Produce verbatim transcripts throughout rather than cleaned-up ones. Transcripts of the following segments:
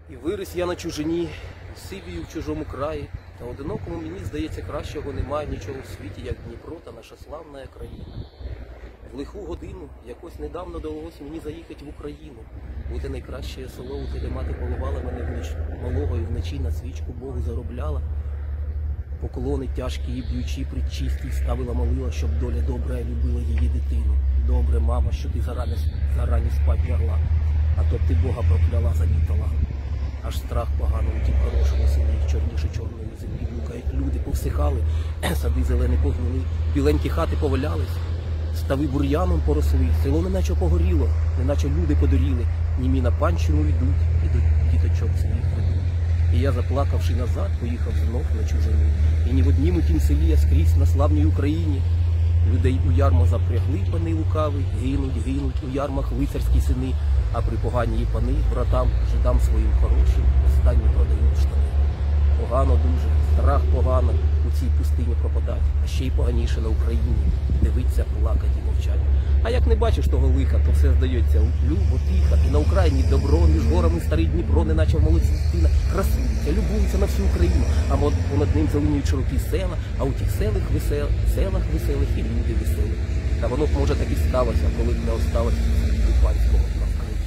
І виріс я на чужині, і сивію в чужому краї, та одинокому мені, здається, кращого немає нічого в світі, як Дніпро та наша славна країна. В лиху годину, якось недавно довелось мені заїхати в Україну, бути найкраще село, де мати поливала мене вночі, малого і вночі на свічку Богу заробляла. Поклони тяжкі і б'ючі причисті ставила, молила, щоб доля добра любила її дитину. Добре, мама, що ти зарані, зарані спать лягла, а то б ти Бога прокляла за мій талант. Аж страх погано у тім хорошому селі, чорніше чорної землі блукають люди, повсихали, сади зелені погнили, біленькі хати повалялись, стави бур'яном поросли, село неначе погоріло, неначе люди подоріли, німі на панщину йдуть, і до діточок своїх ведуть. І я, заплакавши назад, поїхав знов на чужину. І ні в однім у тім селі, а скрізь на славній Україні. Людей у ярмо запрягли пани лукаві, гинуть, гинуть у ярмах лицарські сини, а при поганій пани братам, жидам своїм хорошим, останні продають штани. Погано дуже, страх погано у цій пустині пропадать, а ще й поганіше на Україні дивиться, плакать і мовчать. А як не бачиш того лиха, то все здається любо, тихо, і на Україні добро, між горами старий Дніпро, неначе молодці дитина, красується, любується на всю Україну, а понад ним зеленіють широкі села, а у тих селах весел, селах веселих і люди веселі. Та воно б, може, так і сталося, коли б не осталось панського на Вкраїні.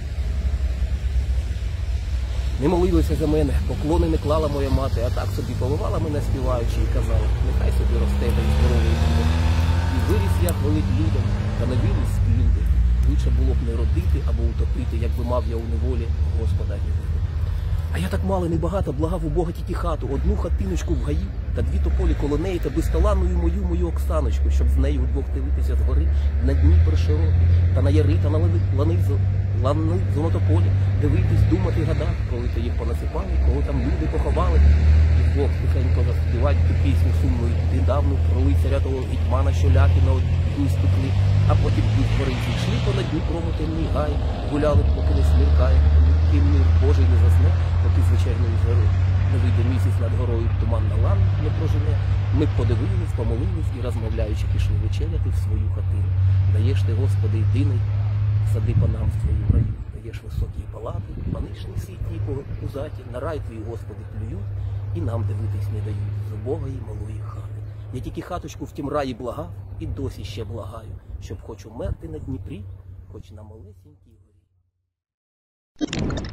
Не молилися за мене, поклони не клала моя мати, а так собі поливала мене співаючи і казала, нехай собі росте та й здоровий буде. І виріс я хвалить людям, та не виріс люди. Лучше було б не родити або утопити, якби мав я у неволі Господа любити. А я так мало, небагато благав у Бога тільки хату, одну хатиночку в гаї, та дві тополі коло неї, та безталанною мою мою Оксаночку, щоб з нею вдвох дивитися згори на Дніпр широкий, та на яри, та на лани лани золотополі, дивитись, думати, гадати, коли то їх понасипали, кого там люди поховали. І вдвох тихенько заспівать ту пісню сумну і давну про лицаря того гетьмана, що ляки на одну стукли, а потім під гориці йшли понад Дніпром у темній гай, гуляли, поки не сміркає, ким мір Божий не засне, поки звичайної згори. Не вийде місяць над горою, туман на лан не прожене. Ми подивились, помолились і, розмовляючи, пішли вечеряти в свою хатину. Даєш ти, Господи, єдиний, сади панам в твою раю. Даєш високі палати, панишні світі пузаті, на рай твій, Господи, плюють, і нам дивитись не дають з убогої малої хати. Я тільки хаточку в тім раї благав, і досі ще благаю, щоб хоч умерти на Дніпрі, хоч на малесенькій горі.